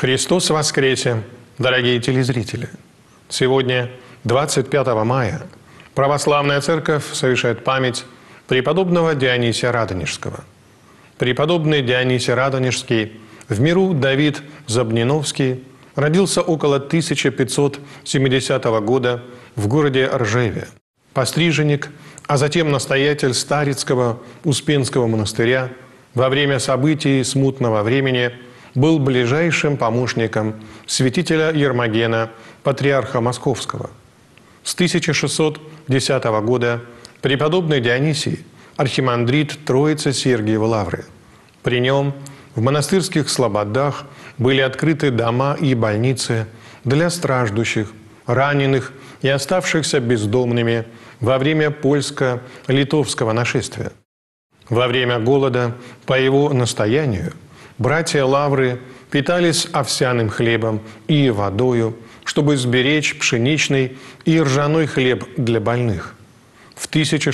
Христос воскресе, дорогие телезрители! Сегодня, 25 мая, Православная Церковь совершает память преподобного Дионисия Радонежского. Преподобный Дионисий Радонежский, в миру Давид Забниновский, родился около 1570 года в городе Ржеве. Постриженник, а затем настоятель Старицкого Успенского монастыря, во время событий смутного времени был ближайшим помощником святителя Ермогена, патриарха Московского. С 1610 года преподобный Дионисий – архимандрит Троицы-Сергиевой Лавры. При нем в монастырских слободах были открыты дома и больницы для страждущих, раненых и оставшихся бездомными во время польско-литовского нашествия. Во время голода, по его настоянию, братья Лавры питались овсяным хлебом и водою, чтобы сберечь пшеничный и ржаной хлеб для больных. В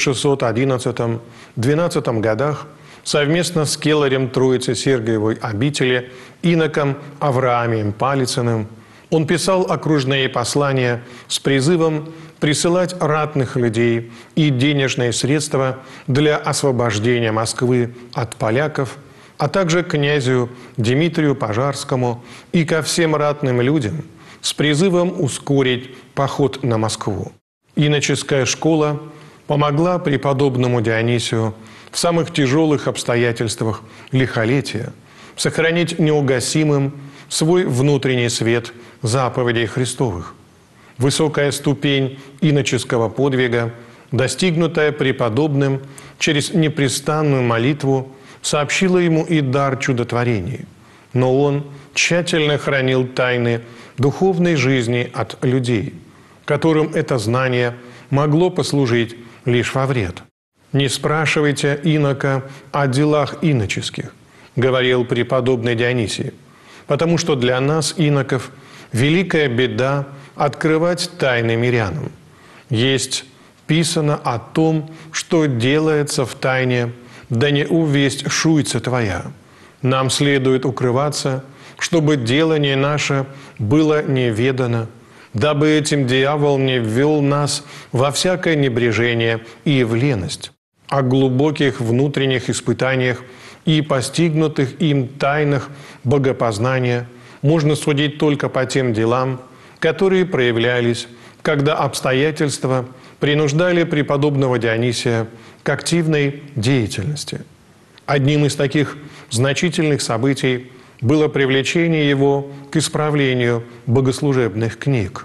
1611-12 годах совместно с келарем Троицы-Сергиевой обители иноком Авраамием Палицыным он писал окружные послания с призывом присылать ратных людей и денежные средства для освобождения Москвы от поляков, а также князю Дмитрию Пожарскому и ко всем ратным людям с призывом ускорить поход на Москву. Иноческая школа помогла преподобному Дионисию в самых тяжелых обстоятельствах лихолетия сохранить неугасимым свой внутренний свет заповедей Христовых. Высокая ступень иноческого подвига, достигнутая преподобным через непрестанную молитву, сообщила ему и дар чудотворений. Но он тщательно хранил тайны духовной жизни от людей, которым это знание могло послужить лишь во вред. «Не спрашивайте инока о делах иноческих», – говорил преподобный Дионисий, «потому что для нас, иноков, великая беда открывать тайны мирянам. Есть писано о том, что делается в тайне, да не увесть шуйца твоя. Нам следует укрываться, чтобы делание наше было неведано, дабы этим дьявол не ввел нас во всякое небрежение и в леность. О глубоких внутренних испытаниях и постигнутых им тайнах богопознания можно судить только по тем делам, которые проявлялись, когда обстоятельства принуждали преподобного Дионисия к активной деятельности. Одним из таких значительных событий было привлечение его к исправлению богослужебных книг.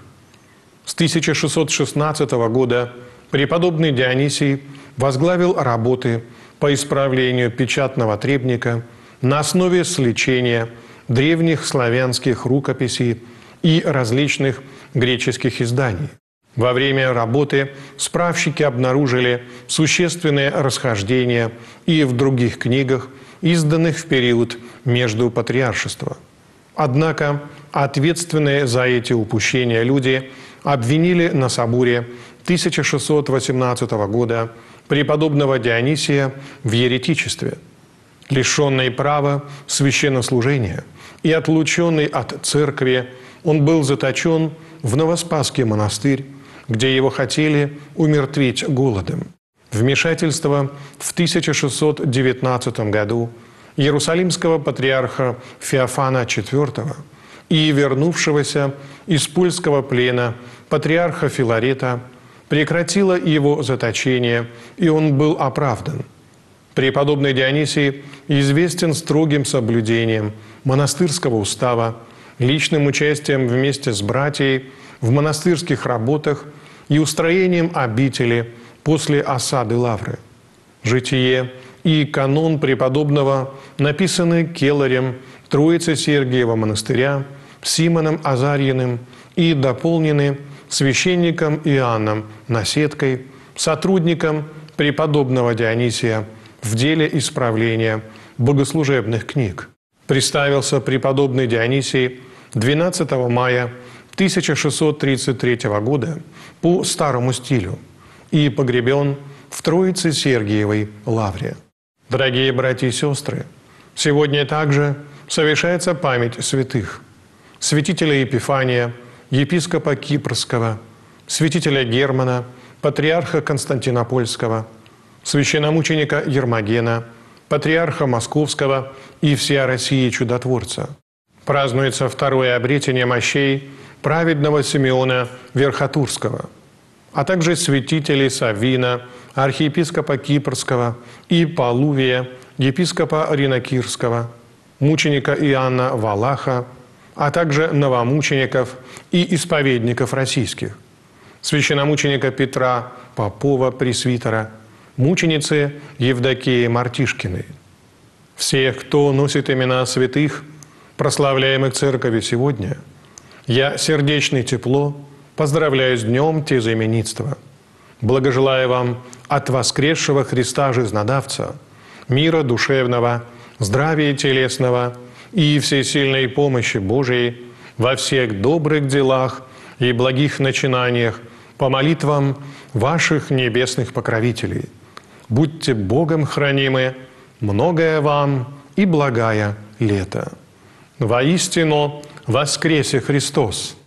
С 1616 года преподобный Дионисий возглавил работы по исправлению печатного требника на основе сличения древних славянских рукописей и различных греческих изданий. Во время работы справщики обнаружили существенные расхождения и в других книгах, изданных в период между патриаршества. Однако ответственные за эти упущения люди обвинили на соборе 1618 года преподобного Дионисия в еретичестве. Лишенный права священнослужения и отлученный от церкви, он был заточен в Новоспасский монастырь, где его хотели умертвить голодом. Вмешательство в 1619 году Иерусалимского патриарха Феофана IV и вернувшегося из польского плена патриарха Филарета прекратило его заточение, и он был оправдан. Преподобный Дионисий известен строгим соблюдением монастырского устава, личным участием вместе с братьями в монастырских работах и устроением обители после осады Лавры. Житие и канон преподобного написаны келарем Троицы-Сергиева монастыря Симоном Азарьиным и дополнены священником Иоанном Наседкой, сотрудником преподобного Дионисия в деле исправления богослужебных книг. Представился преподобный Дионисий 12 мая 1633 года по старому стилю и погребен в Троице-Сергиевой Лавре. Дорогие братья и сестры, сегодня также совершается память святых. святителя Епифания, епископа Кипрского, святителя Германа, патриарха Константинопольского, священномученика Ермогена, патриарха Московского и всея России чудотворца. Празднуется второе обретение мощей праведного Симеона Верхотурского, а также святителей Саввина, архиепископа Кипрского, и Полувия, епископа Ринокирского, мученика Иоанна Валаха, а также новомучеников и исповедников российских, священномученика Петра Попова, пресвитера, мученицы Евдокии Мартишкиной. Всех, кто носит имена святых, прославляемых Церковью сегодня, я сердечно и тепло поздравляю с днем тезаименитства. Благожелаю вам от воскресшего Христа Жизнодавца мира душевного, здравия телесного и всесильной помощи Божией во всех добрых делах и благих начинаниях по молитвам ваших небесных покровителей. Будьте Богом хранимы, многое вам и благая лето. Воистину воскресе Христос!